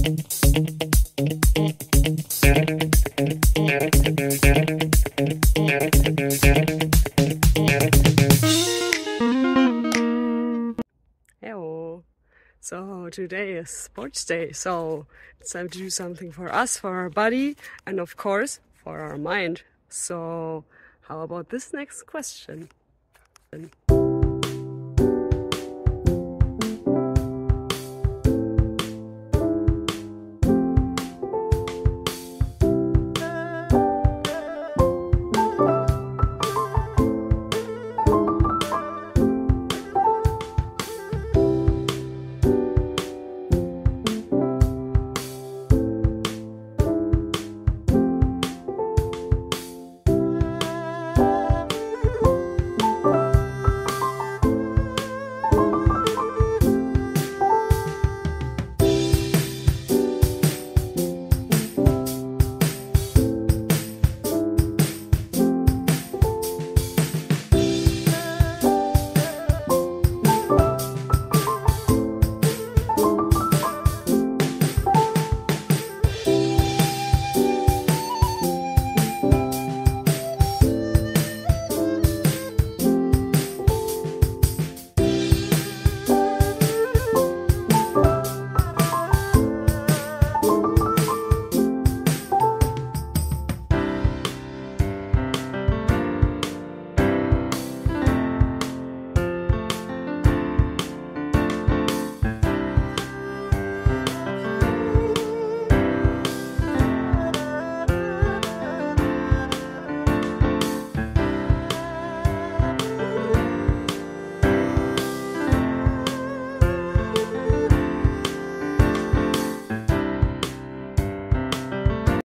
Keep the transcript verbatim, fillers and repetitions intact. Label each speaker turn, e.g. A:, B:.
A: Hello. So today is sports day, so it's time to do something for us, for our body, and of course for our mind. So how about this next question?